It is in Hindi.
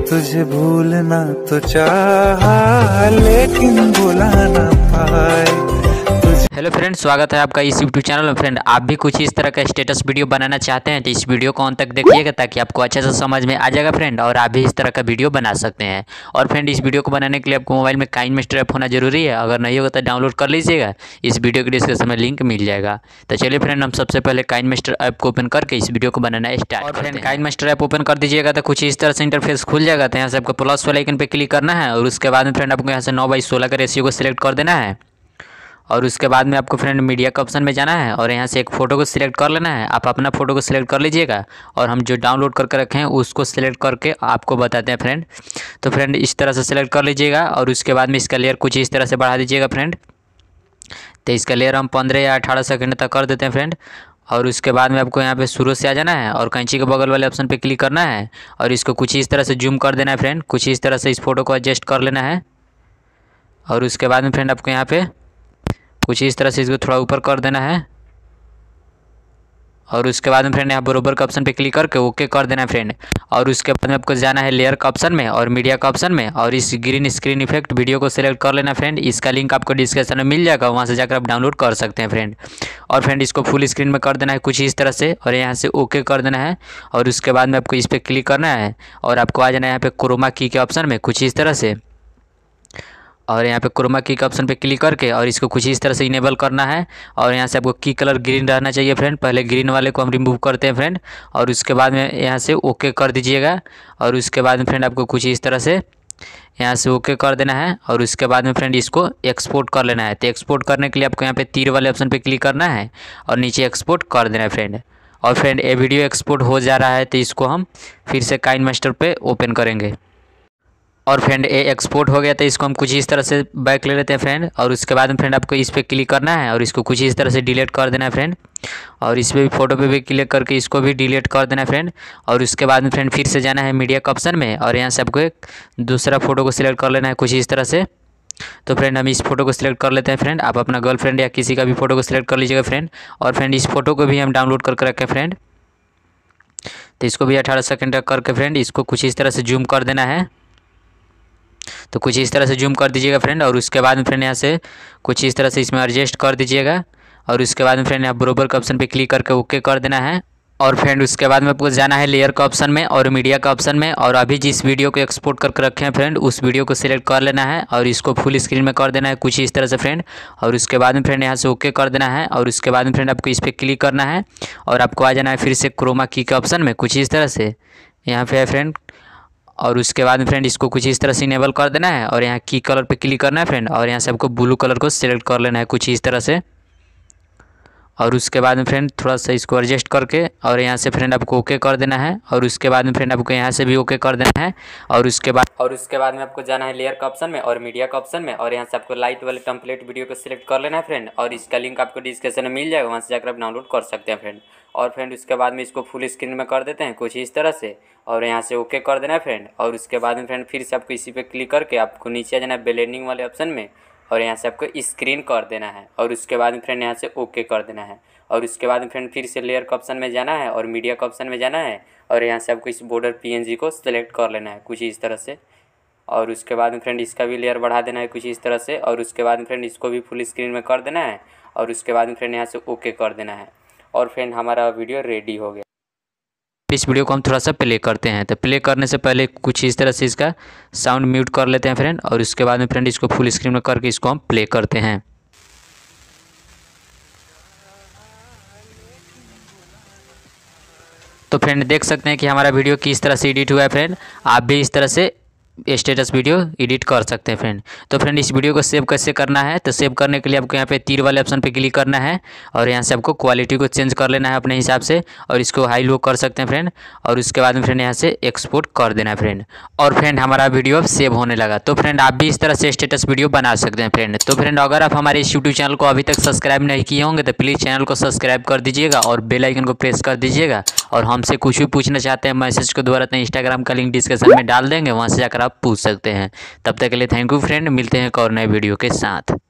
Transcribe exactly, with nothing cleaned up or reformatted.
तुझे भूलना तो चाहा लेकिन भुला ना पाए। हेलो फ्रेंड, स्वागत है आपका इस यूट्यूब चैनल में। फ्रेंड, आप भी कुछ इस तरह का स्टेटस वीडियो बनाना चाहते हैं तो इस वीडियो को अंत तक देखिएगा ताकि आपको अच्छे से समझ में आ जाएगा फ्रेंड, और आप भी इस तरह का वीडियो बना सकते हैं। और फ्रेंड, इस वीडियो को बनाने के लिए आपको मोबाइल में काइनमास्टर ऐप होना जरूरी है। अगर नहीं होगा तो डाउनलोड कर लीजिएगा, इस वीडियो के डिस्क्रिप्शन में लिंक मिल जाएगा। तो चलिए फ्रेंड, हम सबसे पहले काइनमास्टर ऐप को ओपन करके इस वीडियो को बनाना स्टार्ट करते हैं। फ्रेंड, काइनमास्टर ऐप ओपन कर दीजिएगा तो कुछ इस तरह से इंटरफेस खुल जाएगा। तो यहाँ से आपको प्लस वाले आइकन पे क्लिक करना है और उसके बाद में फ्रेंड आपको यहाँ से नौ बाई सोलह का रेशियो को सिलेक्ट कर देना है। और उसके बाद में आपको फ्रेंड मीडिया का ऑप्शन में जाना है और यहाँ से एक फ़ोटो को सिलेक्ट कर लेना है। आप अपना फ़ोटो को सिलेक्ट कर लीजिएगा और हम जो डाउनलोड करके रखे हैं उसको सिलेक्ट करके आपको बताते हैं फ्रेंड। तो फ्रेंड, इस तरह से सिलेक्ट कर लीजिएगा और उसके बाद में इसका लेयर कुछ इस तरह से बढ़ा दीजिएगा फ्रेंड। तो इसका लेयर हम पंद्रह या अठारह सेकेंड तक कर देते हैं फ्रेंड। और उसके बाद में आपको यहाँ पे शुरू से आ जाना है और कैंची के बगल वाले ऑप्शन पे क्लिक करना है और इसको कुछ इस तरह से जूम कर देना है फ्रेंड। कुछ इस तरह से इस फोटो को एडजस्ट कर लेना है। और उसके बाद में फ्रेंड आपको यहाँ पे कुछ इस तरह से इसको थोड़ा ऊपर कर देना है। और उसके बाद में फ्रेंड यहाँ बरोबर का ऑप्शन पे क्लिक करके ओके कर देना है फ्रेंड। और उसके बाद में आपको जाना है लेयर का ऑप्शन में और मीडिया का ऑप्शन में और इस ग्रीन स्क्रीन इफेक्ट वीडियो को सिलेक्ट कर लेना फ्रेंड। इसका लिंक आपको डिस्क्रिप्शन में मिल जाएगा, वहाँ से जाकर आप डाउनलोड कर सकते हैं फ्रेंड। और फ्रेंड, इसको फुल स्क्रीन में कर देना है कुछ इस तरह से और यहाँ से ओके कर देना है। और उसके बाद में आपको इस पर क्लिक करना है और आपको आ जाना है यहाँ पे क्रोमा की के ऑप्शन में कुछ इस तरह से। और यहाँ पे क्रोमा की के ऑप्शन पे क्लिक करके और इसको कुछ इस तरह से इनेबल करना है। और यहाँ से आपको की कलर ग्रीन रहना चाहिए फ्रेंड। पहले ग्रीन वाले को हम रिमूव करते हैं फ्रेंड। और उसके बाद में यहाँ से ओके कर दीजिएगा। और उसके बाद में फ्रेंड आपको कुछ इस तरह से यहाँ से ओके कर देना है। और उसके बाद में फ्रेंड इसको एक्सपोर्ट कर लेना है। तो एक्सपोर्ट करने के लिए आपको यहाँ पे तीर वाले ऑप्शन पे क्लिक करना है और नीचे एक्सपोर्ट कर देना है फ्रेंड। और फ्रेंड, ये वीडियो एक्सपोर्ट हो जा रहा है तो इसको हम फिर से काइनमास्टर पे ओपन करेंगे। और फ्रेंड, ये एक्सपोर्ट हो गया तो इसको हम कुछ इस तरह से बैक ले लेते हैं फ्रेंड। और उसके बाद में फ्रेंड आपको इस पर क्लिक करना है और इसको कुछ इस तरह से डिलीट कर देना है फ्रेंड। और इस पर भी फोटो पे भी क्लिक करके इसको भी डिलीट कर देना है फ्रेंड। और उसके बाद में फ्रेंड फिर से जाना है मीडिया का ऑप्शन में और यहाँ से आपको एक दूसरा फोटो को सिलेक्ट कर लेना है कुछ इस तरह से। तो फ्रेंड, हम इस फोटो को सिलेक्ट कर लेते हैं फ्रेंड। आप अपना गर्लफ्रेंड या किसी का भी फोटो को सिलेक्ट कर लीजिएगा फ्रेंड। और फ्रेंड, इस फोटो को भी हम डाउनलोड करके रखें फ्रेंड। तो इसको भी अठारह सेकेंड तक करके फ्रेंड इसको कुछ इस तरह से जूम कर देना है। तो कुछ इस तरह से जूम कर दीजिएगा फ्रेंड। और उसके बाद में फ्रेंड यहाँ से कुछ इस तरह से इसमें एडजस्ट कर दीजिएगा। और उसके बाद में फ्रेंड यहाँ बरोबर का ऑप्शन पे क्लिक करके ओके कर देना है। और फ्रेंड, उसके बाद में आपको जाना है लेयर का ऑप्शन में और मीडिया का ऑप्शन में और अभी जिस वीडियो को एक्सपोर्ट करके रखे हैं फ्रेंड उस वीडियो को सिलेक्ट कर लेना है और इसको फुल स्क्रीन में कर देना है कुछ इस तरह से फ्रेंड। और उसके बाद में फ्रेंड यहाँ से ओके कर देना है। और उसके बाद में फ्रेंड आपको इस पर क्लिक करना है और आपको आ जाना है फिर से क्रोमा की के ऑप्शन में कुछ इस तरह से यहाँ पे है फ्रेंड। और उसके बाद में फ्रेंड इसको कुछ इस तरह से इनेबल कर देना है और यहाँ की कलर पे क्लिक करना है फ्रेंड। और यहाँ से आपको ब्लू कलर को सिलेक्ट कर लेना है कुछ इस तरह से। और उसके बाद में फ्रेंड थोड़ा सा इसको एडजस्ट करके और यहाँ से फ्रेंड आपको ओके कर देना है। और उसके बाद में फ्रेंड आपको यहाँ से भी ओके कर देना है। और उसके बाद और उसके बाद में आपको जाना है लेयर का ऑप्शन में और मीडिया का ऑप्शन में और यहाँ से आपको लाइट वाले टेम्पलेट वीडियो को सिलेक्ट कर लेना है फ्रेंड। और इसका लिंक आपको डिस्क्रिप्शन में मिल जाएगा, वहाँ से जाकर आप डाउनलोड कर सकते हैं फ्रेंड। और फ्रेंड, उसके बाद में इसको फुल स्क्रीन में कर देते हैं कुछ इस तरह से और यहाँ से ओके कर देना है फ्रेंड। और उसके बाद में फ्रेंड फिर से आपको इसी पे क्लिक करके आपको नीचे आ जाना है ब्लेंडिंग वाले ऑप्शन में और यहाँ से आपको स्क्रीन कर देना है। और उसके बाद में फ्रेंड यहाँ से ओके कर देना है। और उसके बाद में फ्रेंड फिर से लेयर का ऑप्शन में जाना है और मीडिया का ऑप्शन में जाना है और यहाँ से आपको इस बॉर्डर पीएनजी को सिलेक्ट कर लेना है कुछ इस तरह से। और उसके बाद में फ्रेंड इसका भी लेयर बढ़ा देना है कुछ इस तरह से। और उसके बाद में फ्रेंड इसको भी फुल स्क्रीन में कर देना है और उसके बाद में फ्रेंड यहाँ से ओके कर देना है। और फ्रेंड, हमारा वीडियो रेडी हो गया। इस वीडियो को हम थोड़ा सा प्ले करते हैं। तो प्ले करने से पहले कुछ इस तरह से इसका साउंड म्यूट कर लेते हैं फ्रेंड। और उसके बाद में फ्रेंड इसको फुल स्क्रीन में करके इसको हम प्ले करते हैं। तो फ्रेंड, देख सकते हैं कि हमारा वीडियो किस तरह से एडिट हुआ है फ्रेंड। आप भी इस तरह से स्टेटस वीडियो एडिट कर सकते हैं फ्रेंड। तो फ्रेंड, इस वीडियो को सेव कैसे करना है, तो सेव करने के लिए आपको यहाँ पे तीर वाले ऑप्शन पे क्लिक करना है और यहाँ से आपको क्वालिटी को चेंज कर लेना है अपने हिसाब से और इसको हाई लो कर सकते हैं फ्रेंड। और उसके बाद में फ्रेंड यहाँ से एक्सपोर्ट कर देना है फ्रेंड। और फ्रेंड, हमारा वीडियो अब सेव होने लगा। तो फ्रेंड, आप भी इस तरह से स्टेटस वीडियो बना सकते हैं फ्रेंड। तो फ्रेंड, अगर आप हमारे इस यूट्यूब चैनल को अभी तक सब्सक्राइब नहीं किए होंगे तो प्लीज़ चैनल को सब्सक्राइब कर दीजिएगा और बेल आइकन को प्रेस कर दीजिएगा। और हमसे कुछ भी पूछना चाहते हैं मैसेज के द्वारा तो इंस्टाग्राम का लिंक डिस्क्रिप्शन में डाल देंगे, वहाँ से जाकर आप पूछ सकते हैं। तब तक के लिए थैंक यू फ्रेंड, मिलते हैं एक और नए वीडियो के साथ।